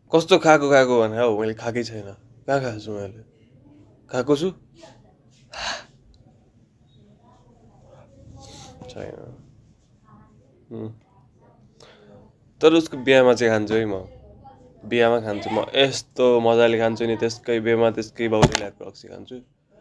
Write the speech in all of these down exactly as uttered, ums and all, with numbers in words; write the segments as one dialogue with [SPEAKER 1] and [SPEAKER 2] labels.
[SPEAKER 1] कस्तो खाएको खाएको भने हौ मैले खाएकै छैन कहाँ खाएको छु मैले खाएको छु छैन तर उसको बिहामा चाहिँ खान्छु है म बिहामा खान्छु म यस्तो मजाले खान्छु नि त्यसकै बिहामा त्यसकै बाउले ल्याएको रक्सी खान्छु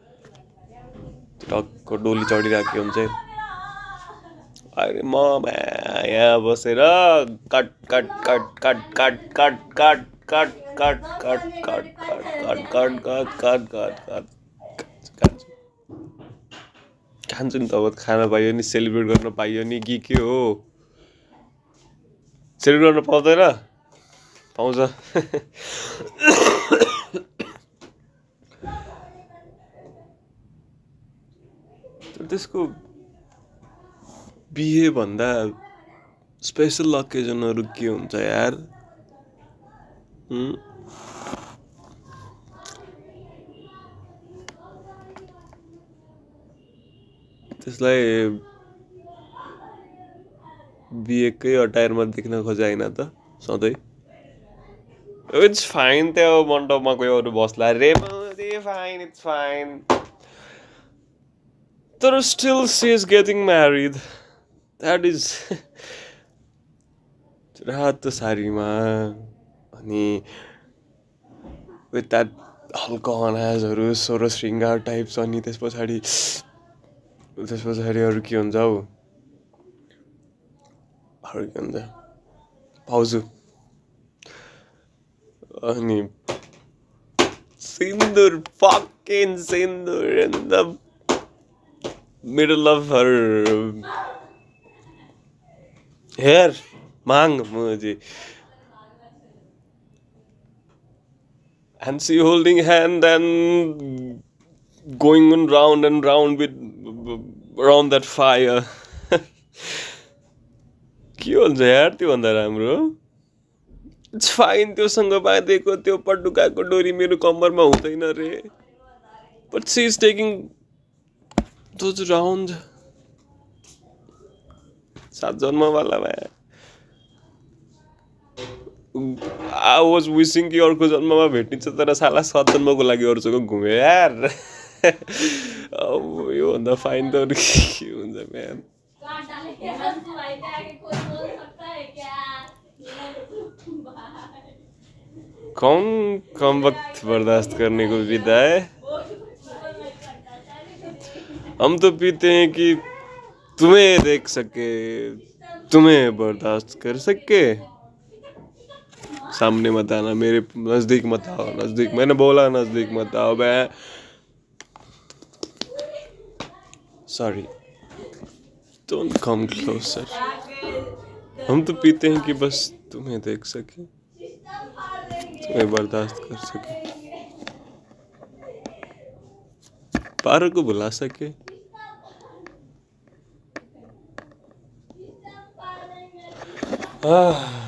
[SPEAKER 1] टक्क डोली चढिरहेको हुन्छ अरे म यहाँ बसेर कट कट कट कट कट कट कट कट कट कट कट कट कट कट कट कट कट कट खान्छु नि त अब खान पाइयो नि सेलिब्रेट गर्न पाइयो नि कि के हो सेलिब्रेट गर्न पाउँदैन पाउँछ त्यसको बिहे भन्दा स्पेशल अकेजनहरू के हुन्छ यार त्यसलाई बिहेकै अटायरमा देख्न खोजाइन त सधैँ इट्स फाइन त्यो मण्डपमा कोही अरू बस्ला रे फाइन इट्स फाइन तर still she is getting married that is रातो सारीमा अनि विथ द्याट हल्का अनाजहरू सोह्र श्रृङ्गार टाइप्स अनि त्यस पछाडि त्यस पछाडि अरू के हुन्छ हौ अरू के हुन्छ भाउजू अनि sindoor fucking sindoor in the middle of her hair maang मुझे and she holding hand and going on round and round with around that fire के हुन्छ यार त्यो भन्दा राम्रो इट्स फाइन त्योसँग बाँधेको त्यो पटुकाको डोरी मेरो कम्मरमा हुँदैन रे but she is taking those rounds सात जन्मवाला भए I was wishing कि अर्को जन्ममा भेटिन्छ तर साला सात जन्मको लागि अरूसँग घुम्यो यार अब यो भन्दा फाइन त अरू के हुन्छ म्याम कौन कम वक्त बर्दाश्त करने को विदा है हम तो पीते हैं कि तुम्हें देख सके तुम्हें बर्दाश्त कर सके सामने मत आना मेरे नजदीक मत आओ नजदीक मैंने बोला नजदीक मत आओ बे सॉरी डोंट कम क्लोजर हम तो पीते हैं कि बस तुम्हें देख सके तुम्हें बर्दाश्त कर सके पारो को बुला सके आह